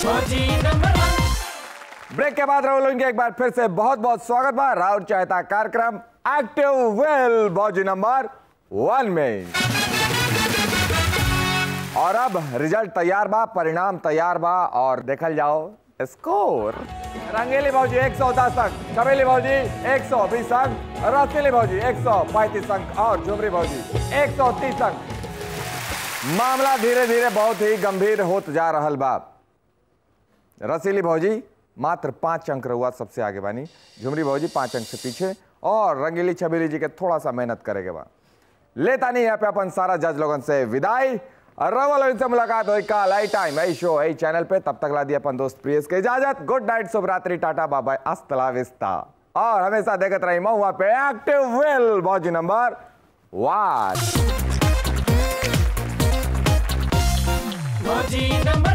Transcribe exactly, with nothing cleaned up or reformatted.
Break के बाद राहुल इनके एक बार फिर से बहुत बहुत स्वागत बा राहुल चाहता कार्यक्रम एक्टिव वेल भौजी नंबर वन में। और अब रिजल्ट तैयार बा, परिणाम तैयार बा और देखल जाओ स्कोर। रंगीली भौजी एक सौ दस अंक, चमेली भौजी एक सौ बीस अंक, रसीली भौजी एक सौ पैंतीस अंक और झुमरी भौजी एक सौ तीस अंक। मामला धीरे धीरे बहुत ही गंभीर होत जा रहल बा। रसीली भौजी मात्र पांच अंक रहुआ सबसे आगे बानी, झुमरी भौजी पांच अंक से पीछे और रंगीली छबीली जी के थोड़ा सा मेहनत करेगे बा। लेता नहीं यहाँ पे अपन सारा जज लोगन से विदाई। रवल इनसे मुलाकात हुई कल आई time I show I channel पे। तब तक ला दिया अपन दोस्त प्रियस के इजाजत। गुड नाइट, शुभ रात्रि, टाटा बाय बाय, अस्सला विस्ता। और हमेशा देखते रही महुआ पे एक्टिव वेल भौजी नंबर वन।